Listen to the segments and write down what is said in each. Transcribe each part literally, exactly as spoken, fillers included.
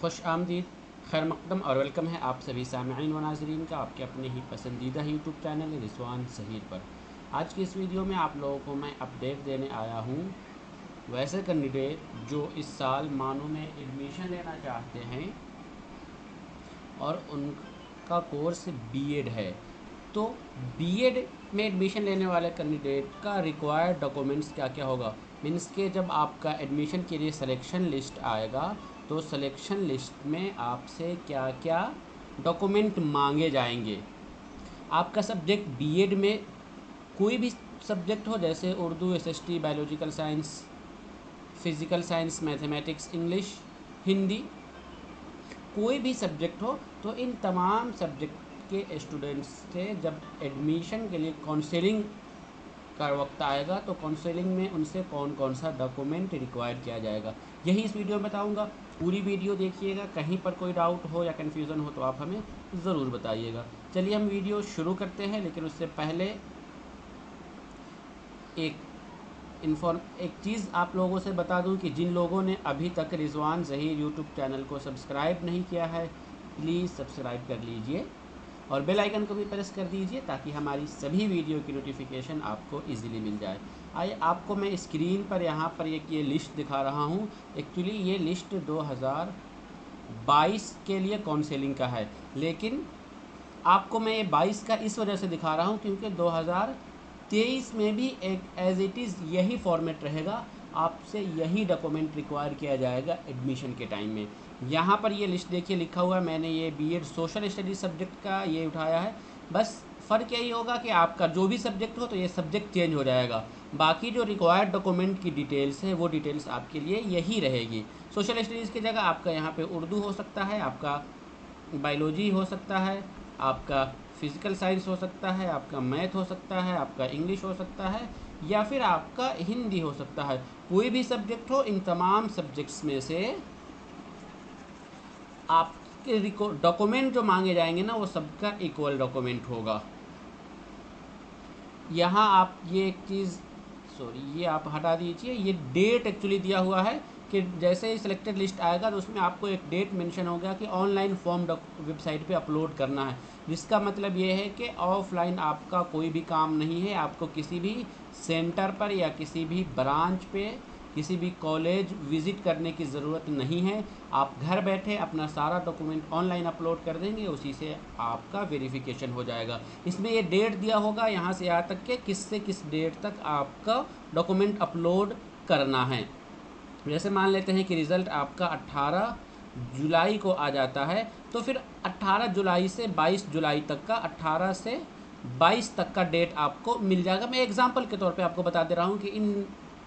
खुश आमदीद, खैर मकदम और वेलकम है आप सभी सामईन व नाज़रीन का आपके अपने ही पसंदीदा यूट्यूब चैनल रिजवान ज़हीर पर। आज की इस वीडियो में आप लोगों को मैं अपडेट देने आया हूँ वैसे कैंडिडेट जो इस साल मानो में एडमिशन लेना चाहते हैं और उनका कोर्स बीएड है। तो बीएड में एडमिशन लेने वाले कैंडिडेट का रिक्वायर्ड डॉक्यूमेंट्स क्या क्या होगा, मीन्स के जब आपका एडमिशन के लिए सिलेक्शन लिस्ट आएगा तो सिलेक्शन लिस्ट में आपसे क्या क्या डॉक्यूमेंट मांगे जाएंगे। आपका सब्जेक्ट बीएड में कोई भी सब्जेक्ट हो, जैसे Urdu, SST, biological science, physical science, mathematics, English, Hindi, कोई भी सब्जेक्ट हो, तो इन तमाम सब्जेक्ट के स्टूडेंट्स से जब एडमिशन के लिए काउंसलिंग का वक्त आएगा तो काउंसलिंग में उनसे कौन कौन सा डॉक्यूमेंट रिक्वायर किया जाएगा, यही इस वीडियो में बताऊंगा। पूरी वीडियो देखिएगा, कहीं पर कोई डाउट हो या कन्फ्यूज़न हो तो आप हमें ज़रूर बताइएगा। चलिए हम वीडियो शुरू करते हैं, लेकिन उससे पहले एक इन्फॉर्म एक चीज़ आप लोगों से बता दूं कि जिन लोगों ने अभी तक रिजवान ज़हीर यूट्यूब चैनल को सब्सक्राइब नहीं किया है, प्लीज़ सब्सक्राइब कर लीजिए और बेल आइकन को भी प्रेस कर दीजिए ताकि हमारी सभी वीडियो की नोटिफिकेशन आपको इजीली मिल जाए। आइए आपको मैं स्क्रीन पर यहाँ पर एक ये लिस्ट दिखा रहा हूँ। एक्चुअली ये लिस्ट दो हज़ार बाईस के लिए काउंसलिंग का है, लेकिन आपको मैं ये बाईस का इस वजह से दिखा रहा हूँ क्योंकि दो हज़ार तेईस में भी एक एज इट इज़ यही फॉर्मेट रहेगा, आपसे यही डॉक्यूमेंट रिक्वायर किया जाएगा एडमिशन के टाइम में। यहाँ पर ये लिस्ट देखिए लिखा हुआ है, मैंने ये बीएड सोशल स्टडीज सब्जेक्ट का ये उठाया है। बस फ़र्क यही होगा कि आपका जो भी सब्जेक्ट हो तो ये सब्जेक्ट चेंज हो जाएगा, बाकी जो रिक्वायर्ड डॉक्यूमेंट की डिटेल्स है वो डिटेल्स आपके लिए यही रहेगी। सोशल स्टडीज़ की जगह आपका यहाँ पे उर्दू हो सकता है, आपका बायोलॉजी हो सकता है, आपका फिज़िकल साइंस हो सकता है, आपका मैथ हो सकता है, आपका इंग्लिश हो सकता है, या फिर आपका हिंदी हो सकता है। कोई भी सब्जेक्ट हो, इन तमाम सब्जेक्ट्स में से आपके डॉक्यूमेंट जो मांगे जाएंगे ना वो सबका इक्वल डॉक्यूमेंट होगा। यहाँ आप ये एक चीज़ सॉरी ये आप हटा दीजिए, ये डेट एक्चुअली दिया हुआ है कि जैसे ही सिलेक्टेड लिस्ट आएगा तो उसमें आपको एक डेट मेंशन हो गया कि ऑनलाइन फॉर्म वेबसाइट पे अपलोड करना है, जिसका मतलब ये है कि ऑफलाइन आपका कोई भी काम नहीं है। आपको किसी भी सेंटर पर या किसी भी ब्रांच पे, किसी भी कॉलेज विज़िट करने की ज़रूरत नहीं है। आप घर बैठे अपना सारा डॉक्यूमेंट ऑनलाइन अपलोड कर देंगे, उसी से आपका वेरिफिकेशन हो जाएगा। इसमें ये डेट दिया होगा यहाँ से यहाँ तक के किस से किस डेट तक आपका डॉक्यूमेंट अपलोड करना है। जैसे मान लेते हैं कि रिज़ल्ट आपका अट्ठारह जुलाई को आ जाता है, तो फिर अट्ठारह जुलाई से बाईस जुलाई तक का, अट्ठारह से बाईस तक का डेट आपको मिल जाएगा। मैं एग्जांपल के तौर पे आपको बता दे रहा हूँ कि इन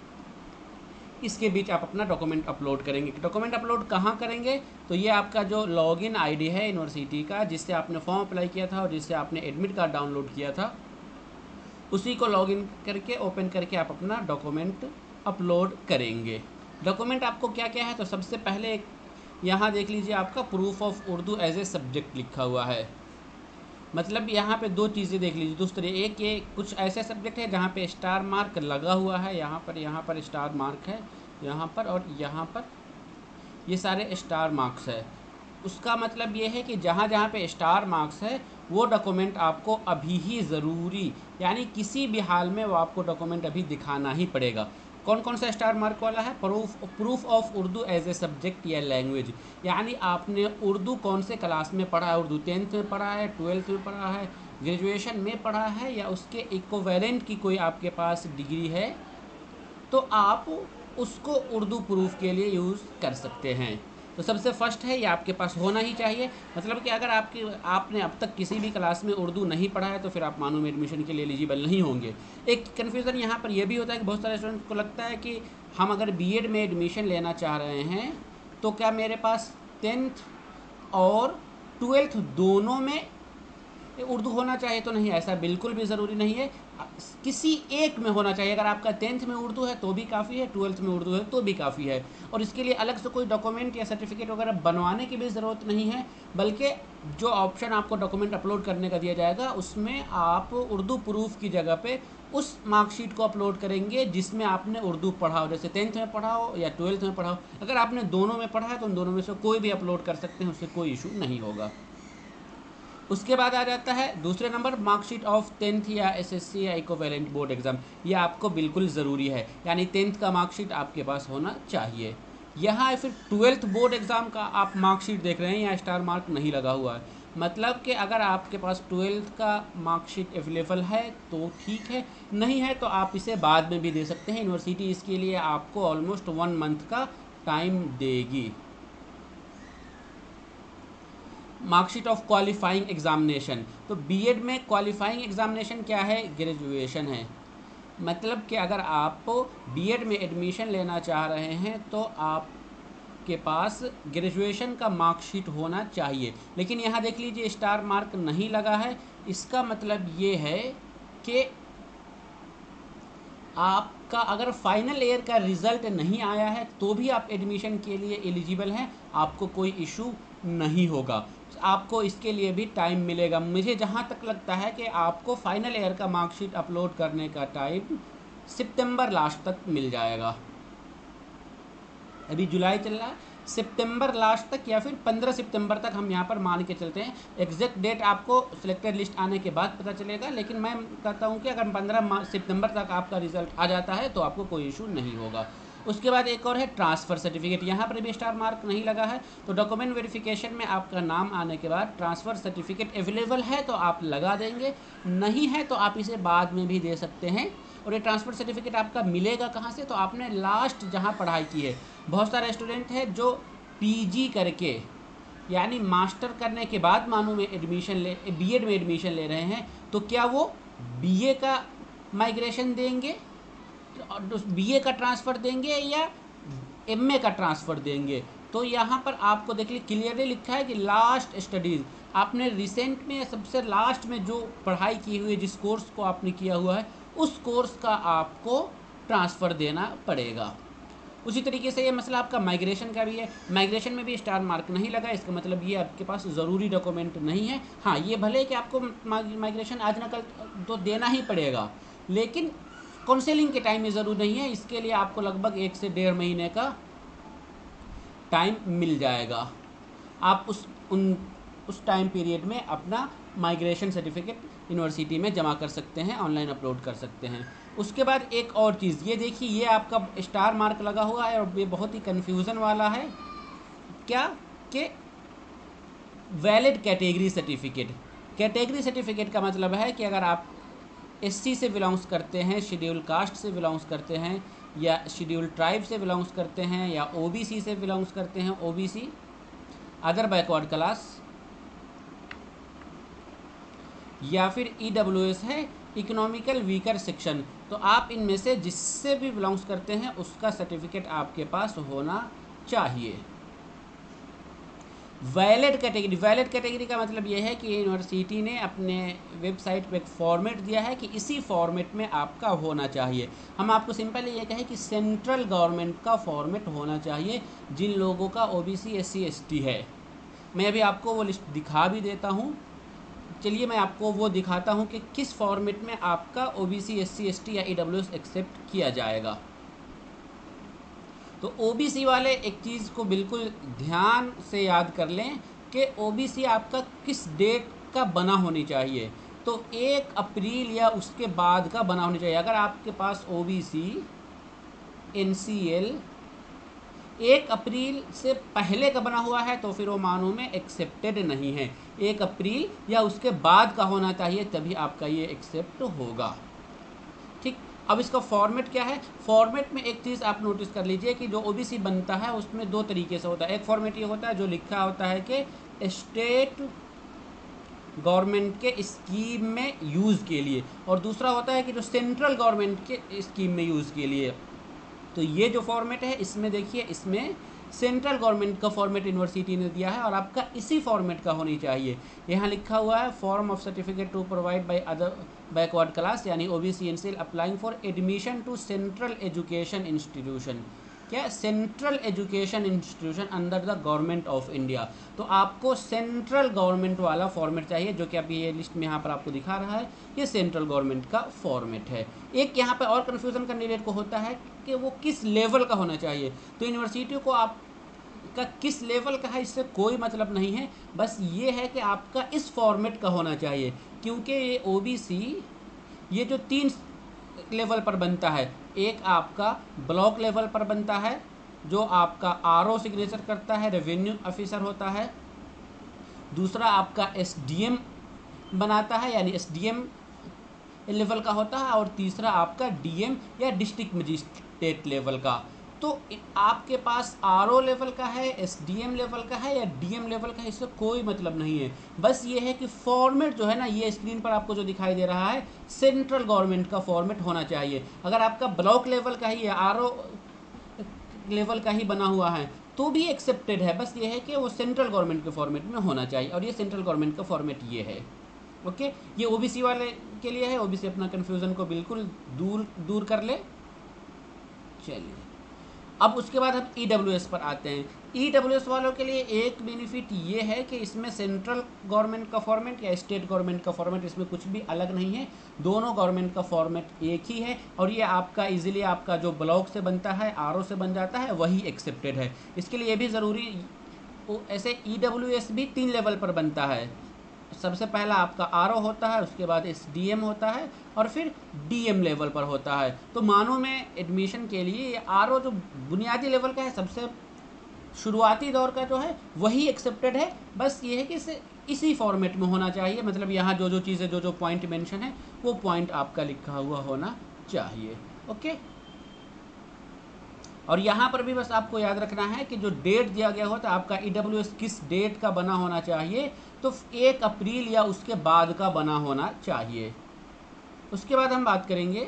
इसके बीच आप अपना डॉक्यूमेंट अपलोड करेंगे। डॉक्यूमेंट अपलोड कहाँ करेंगे, तो ये आपका जो लॉगिन आईडी है यूनिवर्सिटी का, जिससे आपने फॉर्म अप्लाई किया था और जिससे आपने एडमिट कार्ड डाउनलोड किया था, उसी को लॉगिन करके ओपन करके आप अपना डॉक्यूमेंट अपलोड करेंगे। डॉक्यूमेंट आपको क्या क्या है, तो सबसे पहले एक यहाँ देख लीजिए, आपका proof of Urdu as a subject लिखा हुआ है। मतलब यहाँ पे दो चीज़ें देख लीजिए दूसरे, एक ये कुछ ऐसे सब्जेक्ट है जहाँ पे स्टार मार्क लगा हुआ है, यहाँ पर यहाँ पर स्टार मार्क है, यहाँ पर और यहाँ पर ये सारे स्टार मार्क्स है। उसका मतलब ये है कि जहाँ जहाँ पे स्टार मार्क्स है वो डॉक्यूमेंट आपको अभी ही ज़रूरी, यानी किसी भी हाल में वो आपको डॉक्यूमेंट अभी दिखाना ही पड़ेगा। कौन कौन सा स्टार मार्क वाला है, proof proof of Urdu as a subject या लैंग्वेज, यानी आपने उर्दू कौन से क्लास में पढ़ा है, उर्दू टेंथ में पढ़ा है, ट्वेल्थ में पढ़ा है, ग्रेजुएशन में पढ़ा है, या उसके इक्विवेलेंट की कोई आपके पास डिग्री है, तो आप उसको उर्दू प्रूफ के लिए यूज़ कर सकते हैं। तो सबसे फर्स्ट है ये आपके पास होना ही चाहिए। मतलब कि अगर आपकी आपने अब तक किसी भी क्लास में उर्दू नहीं पढ़ा है तो फिर आप मानो में एडमिशन के लिए एलिजिबल नहीं होंगे। एक कन्फ्यूज़न यहाँ पर यह भी होता है कि बहुत सारे स्टूडेंट को लगता है कि हम अगर बीएड में एडमिशन लेना चाह रहे हैं तो क्या मेरे पास टेंथ और ट्वेल्थ दोनों में उर्दू होना चाहिए, तो नहीं, ऐसा बिल्कुल भी ज़रूरी नहीं है, किसी एक में होना चाहिए। अगर आपका टेंथ में उर्दू है तो भी काफ़ी है, ट्वेल्थ में उर्दू है तो भी काफ़ी है, और इसके लिए अलग से कोई डॉक्यूमेंट या सर्टिफिकेट वगैरह बनवाने की भी ज़रूरत नहीं है। बल्कि जो ऑप्शन आपको डॉक्यूमेंट अपलोड करने का दिया जाएगा उसमें आप उर्दू प्रूफ की जगह पे उस मार्कशीट को अपलोड करेंगे जिसमें आपने उर्दू पढ़ा हो, जैसे टेंथ में पढ़ा हो या ट्वेल्थ में पढ़ा हो। अगर आपने दोनों में पढ़ा है तो उन दोनों में से कोई भी अपलोड कर सकते हैं, उससे कोई इशू नहीं होगा। उसके बाद आ जाता है दूसरे नंबर मार्कशीट ऑफ टेंथ या एसएससी या इक्विवेलेंट बोर्ड एग्जाम। ये आपको बिल्कुल ज़रूरी है, यानी टेंथ का मार्कशीट आपके पास होना चाहिए। यहाँ फिर ट्वेल्थ बोर्ड एग्ज़ाम का आप मार्कशीट देख रहे हैं, यहाँ स्टार मार्क नहीं लगा हुआ है, मतलब कि अगर आपके पास ट्वेल्थ का मार्कशीट अवेलेबल है तो ठीक है, नहीं है तो आप इसे बाद में भी दे सकते हैं। यूनिवर्सिटी इसके लिए आपको ऑलमोस्ट वन मंथ का टाइम देगी। मार्कशीट ऑफ क्वालिफाइंग एग्जामिनेशन, तो बीएड में क्वालिफाइंग एग्जामिनेशन क्या है? ग्रेजुएशन है। मतलब कि अगर आप बीएड में एडमिशन लेना चाह रहे हैं तो आपके पास ग्रेजुएशन का मार्कशीट होना चाहिए। लेकिन यहाँ देख लीजिए स्टार मार्क नहीं लगा है, इसका मतलब ये है कि आपका अगर फाइनल ईयर का रिज़ल्ट नहीं आया है तो भी आप एडमिशन के लिए एलिजिबल हैं, आपको कोई इशू नहीं होगा। आपको इसके लिए भी टाइम मिलेगा। मुझे जहाँ तक लगता है कि आपको फाइनल ईयर का मार्कशीट अपलोड करने का टाइम सितंबर लास्ट तक मिल जाएगा। अभी जुलाई चल रहा है, सितंबर लास्ट तक या फिर पंद्रह सितंबर तक हम यहाँ पर मान के चलते हैं। एग्जैक्ट डेट आपको सिलेक्टेड लिस्ट आने के बाद पता चलेगा, लेकिन मैं कहता हूँ कि अगर पंद्रह सितंबर तक आपका रिजल्ट आ जाता है तो आपको कोई इशू नहीं होगा। उसके बाद एक और है ट्रांसफ़र सर्टिफिकेट, यहाँ पर भी स्टार मार्क नहीं लगा है, तो डॉक्यूमेंट वेरिफिकेशन में आपका नाम आने के बाद ट्रांसफ़र सर्टिफिकेट अवेलेबल है तो आप लगा देंगे, नहीं है तो आप इसे बाद में भी दे सकते हैं। और ये ट्रांसफ़र सर्टिफिकेट आपका मिलेगा कहाँ से? तो आपने लास्ट जहाँ पढ़ाई की है, बहुत सारे स्टूडेंट हैं जो पीजी करके यानी मास्टर करने के बाद मानो में एडमिशन ले बीएड में एडमिशन ले रहे हैं, तो क्या वो बीए का माइग्रेशन देंगे, बीए का ट्रांसफ़र देंगे या एमए का ट्रांसफ़र देंगे? तो यहाँ पर आपको देखिए क्लियरली लिखा है कि लास्ट स्टडीज़, आपने रिसेंट में सबसे लास्ट में जो पढ़ाई की हुई है, जिस कोर्स को आपने किया हुआ है, उस कोर्स का आपको ट्रांसफ़र देना पड़ेगा। उसी तरीके से ये मसला आपका माइग्रेशन का भी है। माइग्रेशन में भी स्टार मार्क नहीं लगा, इसका मतलब ये आपके पास ज़रूरी डॉक्यूमेंट नहीं है। हाँ, ये भले कि आपको माइग्रेशन आज न कल तो देना ही पड़ेगा, लेकिन काउंसलिंग के टाइम में ज़रूर नहीं है, इसके लिए आपको लगभग एक से डेढ़ महीने का टाइम मिल जाएगा। आप उस उन उस टाइम पीरियड में अपना माइग्रेशन सर्टिफिकेट यूनिवर्सिटी में जमा कर सकते हैं, ऑनलाइन अपलोड कर सकते हैं। उसके बाद एक और चीज़, ये देखिए ये आपका स्टार मार्क लगा हुआ है और ये बहुत ही कन्फ्यूज़न वाला है। क्या कि valid category certificate. Category certificate का मतलब है कि अगर आप एससी से बिलोंग्स करते हैं, शेड्यूल कास्ट से बिलोंग्स करते हैं, या शेड्यूल ट्राइब से बिलोंग्स करते हैं, या ओबीसी से बिलोंग्स करते हैं, ओबीसी अदर बैकवर्ड क्लास, या फिर ईडब्ल्यूएस है इकोनॉमिकल वीकर सेक्शन, तो आप इनमें से जिससे भी बिलोंग्स करते हैं उसका सर्टिफिकेट आपके पास होना चाहिए। वैलिड कैटेगरी, वैलिड कैटेगरी का मतलब ये है कि यूनिवर्सिटी ने अपने वेबसाइट पे एक फॉर्मेट दिया है कि इसी फॉर्मेट में आपका होना चाहिए। हम आपको सिंपल ये कहें कि सेंट्रल गवर्नमेंट का फॉर्मेट होना चाहिए जिन लोगों का ओबीसी एससी एसटी है। मैं अभी आपको वो लिस्ट दिखा भी देता हूँ, चलिए मैं आपको वो दिखाता हूँ कि किस फॉर्मेट में आपका ओबीसी एससी एसटी या ईडब्ल्यूएस एक्सेप्ट किया जाएगा। तो ओबीसी वाले एक चीज़ को बिल्कुल ध्यान से याद कर लें कि ओबीसी आपका किस डेट का बना होनी चाहिए। तो एक अप्रैल या उसके बाद का बना होना चाहिए। अगर आपके पास ओबीसी एनसीएल एक अप्रैल से पहले का बना हुआ है तो फिर वो मानों में एक्सेप्टेड नहीं है। एक अप्रैल या उसके बाद का होना चाहिए, तभी आपका ये एक्सेप्ट होगा। ठीक, अब इसका फॉर्मेट क्या है? फॉर्मेट में एक चीज़ आप नोटिस कर लीजिए कि जो ओबीसी बनता है उसमें दो तरीके से होता है। एक फॉर्मेट ये होता है जो लिखा होता है कि स्टेट गवर्नमेंट के स्कीम में यूज़ के लिए, और दूसरा होता है कि जो सेंट्रल गवर्नमेंट के स्कीम में यूज़ के लिए। तो ये जो फॉर्मेट है इसमें देखिए, इसमें सेंट्रल गवर्नमेंट का फॉर्मेट यूनिवर्सिटी ने दिया है और आपका इसी फॉर्मेट का होनी चाहिए। यहाँ लिखा हुआ है form of certificate to provide by other backward class यानी OBC NCL applying for admission to central education institution. क्या, central education institution under the government of India. तो आपको सेंट्रल गवर्नमेंट वाला फॉर्मेट चाहिए, जो कि अभी ये लिस्ट में यहाँ पर आपको दिखा रहा है, ये सेंट्रल गवर्नमेंट का फॉर्मेट है। एक यहाँ पे और कन्फ्यूज़न कैंडिडेट को होता है कि वो किस लेवल का होना चाहिए। तो यूनिवर्सिटी को आप का किस लेवल का है इससे कोई मतलब नहीं है, बस ये है कि आपका इस फॉर्मेट का होना चाहिए, क्योंकि ये ओबीसी ये जो तीन लेवल पर बनता है, एक आपका ब्लॉक लेवल पर बनता है जो आपका आरओ सिग्नेचर करता है, रेवेन्यू ऑफिसर होता है, दूसरा आपका एसडीएम बनाता है यानी एसडीएम लेवल का होता है, और तीसरा आपका डीएम या डिस्ट्रिक्ट मजिस्ट्रेट लेवल का। तो आपके पास आरओ लेवल का है, एसडीएम लेवल का है या डीएम लेवल का है, इससे कोई मतलब नहीं है। बस ये है कि फॉर्मेट जो है ना, ये स्क्रीन पर आपको जो दिखाई दे रहा है सेंट्रल गवर्नमेंट का फॉर्मेट होना चाहिए। अगर आपका ब्लॉक लेवल का ही या आरओ लेवल का ही बना हुआ है तो भी एक्सेप्टेड है, बस ये है कि वो सेंट्रल गवर्नमेंट के फॉर्मेट में होना चाहिए, और ये सेंट्रल गवर्नमेंट का फॉर्मेट ये है। ओके, ये ओबीसी वाले के लिए है, ओबीसी अपना कन्फ्यूज़न को बिल्कुल दूर दूर कर ले। चलिए, अब उसके बाद हम ईडब्ल्यूएस पर आते हैं। ईडब्ल्यूएस वालों के लिए एक बेनिफिट ये है कि इसमें सेंट्रल गवर्नमेंट का फॉर्मेट या स्टेट गवर्नमेंट का फॉर्मेट, इसमें कुछ भी अलग नहीं है, दोनों गवर्नमेंट का फॉर्मेट एक ही है, और ये आपका इजीली आपका जो ब्लॉक से बनता है, आरओ से बन जाता है, वही एक्सेप्टेड है। इसके लिए ये भी ज़रूरी, ऐसे ईडब्ल्यूएस भी तीन लेवल पर बनता है। सबसे पहला आपका आरओ होता है, उसके बाद एसडीएम होता है, और फिर डीएम लेवल पर होता है। तो मानो में एडमिशन के लिए ये आरओ जो बुनियादी लेवल का है, सबसे शुरुआती दौर का जो है, वही एक्सेप्टेड है। बस ये है कि इसे इसी फॉर्मेट में होना चाहिए, मतलब यहाँ जो जो चीज़ें जो जो पॉइंट मेंशन है वो पॉइंट आपका लिखा हुआ होना चाहिए। ओके, और यहाँ पर भी बस आपको याद रखना है कि जो डेट दिया गया होता है आपका ईडब्ल्यूएस किस डेट का बना होना चाहिए, तो एक अप्रैल या उसके बाद का बना होना चाहिए। उसके बाद हम बात करेंगे,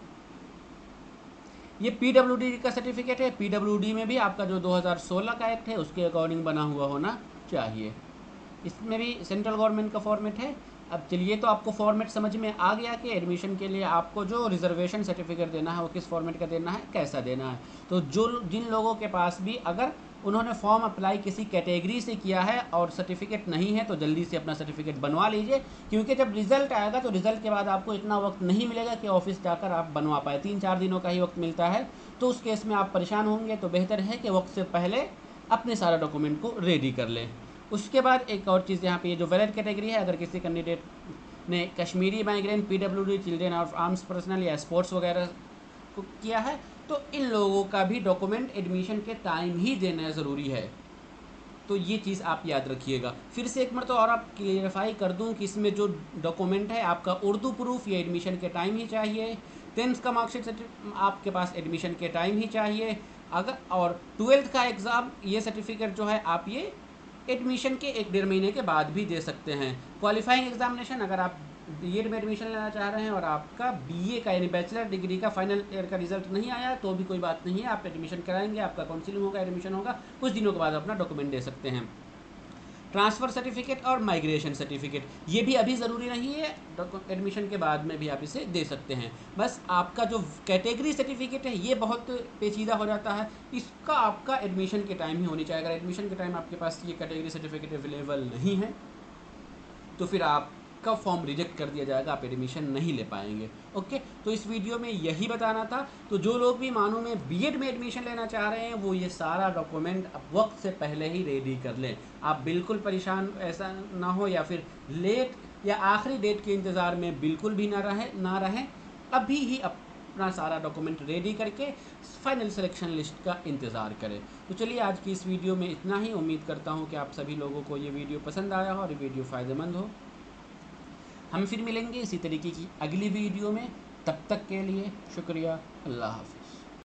ये पीडब्ल्यूडी का सर्टिफिकेट है। पीडब्ल्यूडी में भी आपका जो दो हज़ार सोलह का एक्ट है उसके अकॉर्डिंग बना हुआ होना चाहिए। इसमें भी सेंट्रल गवर्नमेंट का फॉर्मेट है। अब चलिए, तो आपको फॉर्मेट समझ में आ गया कि एडमिशन के लिए आपको जो रिजर्वेशन सर्टिफिकेट देना है वो किस फॉर्मेट का देना है, कैसा देना है। तो जो जिन लोगों के पास भी अगर उन्होंने फॉर्म अप्लाई किसी कैटेगरी से किया है और सर्टिफिकेट नहीं है, तो जल्दी से अपना सर्टिफिकेट बनवा लीजिए, क्योंकि जब रिजल्ट आएगा तो रिजल्ट के बाद आपको इतना वक्त नहीं मिलेगा कि ऑफिस जाकर आप बनवा पाए। तीन चार दिनों का ही वक्त मिलता है, तो उस केस में आप परेशान होंगे। तो बेहतर है कि वक्त से पहले अपने सारा डॉक्यूमेंट को रेडी कर लें। उसके बाद एक और चीज़ यहाँ पे, ये जो वैलिड कैटेगरी है, अगर किसी कैंडिडेट ने कश्मीरी माइग्रेंट, पीडब्ल्यूडी, चिल्ड्रेन और आर्म्स पर्सनल या स्पोर्ट्स वगैरह को किया है, तो इन लोगों का भी डॉक्यूमेंट एडमिशन के टाइम ही देना ज़रूरी है। तो ये चीज़ आप याद रखिएगा। फिर से एक मरतबा और आप क्लियरिफाई कर दूं कि इसमें जो डॉक्यूमेंट है आपका उर्दू प्रूफ ये एडमिशन के टाइम ही चाहिए, टेंथ का मार्कशीट आपके पास एडमिशन के टाइम ही चाहिए, अगर और ट्वेल्थ का एग्ज़ाम ये सर्टिफिकेट जो है आप ये एडमिशन के एक डेढ़ महीने के बाद भी दे सकते हैं। क्वालिफाइंग एग्जामिनेशन, अगर आप बीएड में एडमिशन लेना चाह रहे हैं और आपका बीए का यानी बैचलर डिग्री का फाइनल ईयर का रिजल्ट नहीं आया तो भी कोई बात नहीं है, आप एडमिशन कराएंगे, आपका काउंसिलिंग होगा, एडमिशन होगा, कुछ दिनों के बाद अपना डॉक्यूमेंट दे सकते हैं। ट्रांसफ़र सर्टिफिकेट और माइग्रेशन सर्टिफिकेट ये भी अभी ज़रूरी नहीं है, एडमिशन के बाद में भी आप इसे दे सकते हैं। बस आपका जो कैटेगरी सर्टिफिकेट है ये बहुत पेचीदा हो जाता है, इसका आपका एडमिशन के टाइम ही होनी चाहिए। अगर एडमिशन के टाइम आपके पास ये कैटेगरी सर्टिफिकेट अवेलेबल नहीं है तो फिर आप का फॉर्म रिजेक्ट कर दिया जाएगा, आप एडमिशन नहीं ले पाएंगे। ओके, तो इस वीडियो में यही बताना था। तो जो लोग भी मानो में बीएड में एडमिशन लेना चाह रहे हैं वो ये सारा डॉक्यूमेंट वक्त से पहले ही रेडी कर लें। आप बिल्कुल परेशान ऐसा ना हो या फिर लेट या आखिरी डेट के इंतज़ार में बिल्कुल भी ना रहे ना रहें अभी ही अपना सारा डॉक्यूमेंट रेडी करके फाइनल सिलेक्शन लिस्ट का इंतज़ार करें। तो चलिए, आज की इस वीडियो में इतना ही। उम्मीद करता हूँ कि आप सभी लोगों को ये वीडियो पसंद आया हो और ये वीडियो फ़ायदेमंद हो। हम फिर मिलेंगे इसी तरीके की अगली वीडियो में, तब तक के लिए शुक्रिया, अल्लाह हाफ़िज़।